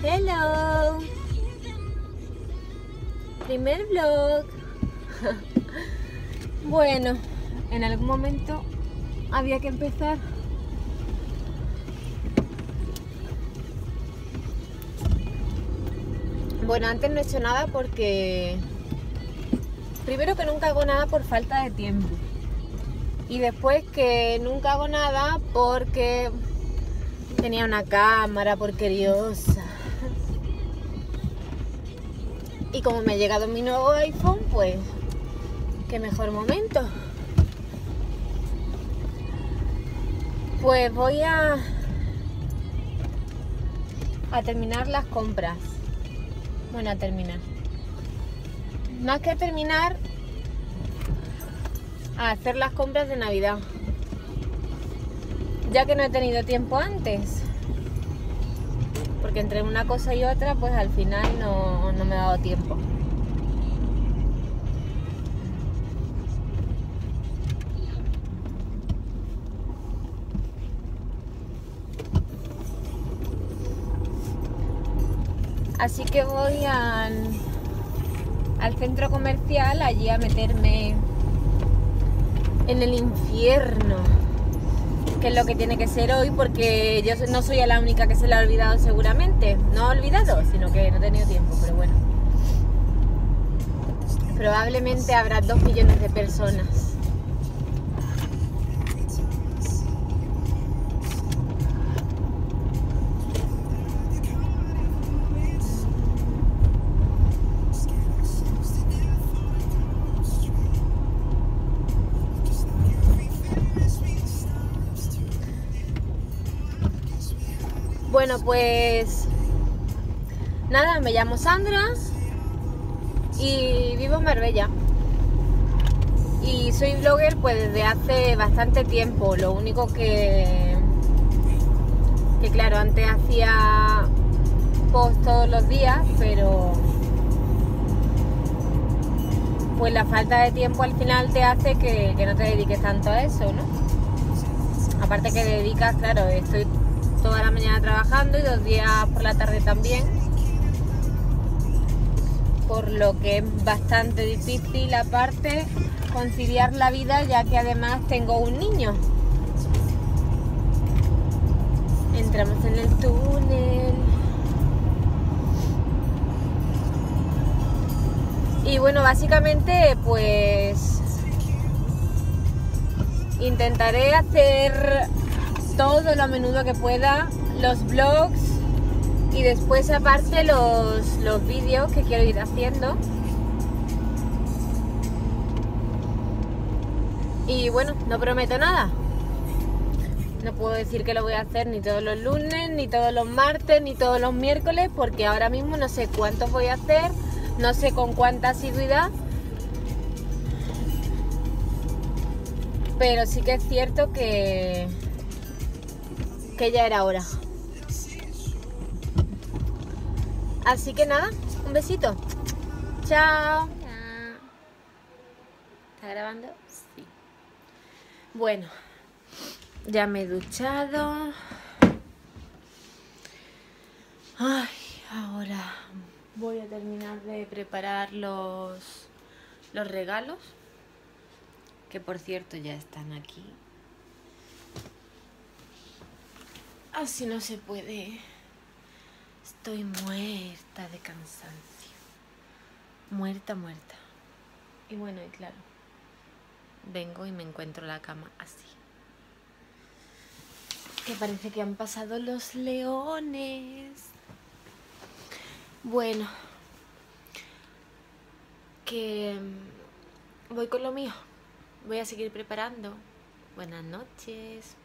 Hello. Primer vlog. Bueno, en algún momento había que empezar. Bueno, antes no he hecho nada porque... Primero que nunca hago nada por falta de tiempo. Y después que nunca hago nada porque tenía una cámara porqueriosa. Y como me ha llegado mi nuevo iPhone, pues qué mejor momento. Pues voy a terminar las compras. Bueno, a terminar. Más que terminar, a hacer las compras de Navidad. Ya que no he tenido tiempo antes. Porque entre una cosa y otra, pues al final no me ha dado tiempo. Así que voy al centro comercial, allí a meterme en el infierno, que es lo que tiene que ser hoy, porque yo no soy la única que se la ha olvidado seguramente. No he olvidado, sino que no he tenido tiempo, pero bueno. Probablemente habrá 2 millones de personas. Bueno, pues nada, me llamo Sandra y vivo en Marbella. Y soy blogger pues desde hace bastante tiempo. Lo único que claro, antes hacía post todos los días, pero pues la falta de tiempo al final te hace que no te dediques tanto a eso, ¿no? Aparte que dedicas, claro, estoy toda la mañana trabajando y 2 días por la tarde también, por lo que es bastante difícil aparte conciliar la vida, ya que además tengo un niño. Entramos en el túnel y bueno, básicamente pues intentaré hacer todo lo a menudo que pueda, los vlogs y después aparte los vídeos que quiero ir haciendo. Y bueno, no prometo nada. No puedo decir que lo voy a hacer ni todos los lunes, ni todos los martes, ni todos los miércoles, porque ahora mismo no sé cuántos voy a hacer, no sé con cuánta asiduidad. Pero sí que es cierto que ya era hora. Así que nada, un besito. Chao. ¿Está grabando? Sí. Bueno, ya me he duchado. Ay, ahora voy a terminar de preparar los regalos, que por cierto ya están aquí. Así no se puede. Estoy muerta de cansancio. Muerta. Y bueno, y claro, vengo y me encuentro la cama así. Que parece que han pasado los leones. Bueno, que voy con lo mío. Voy a seguir preparando. Buenas noches.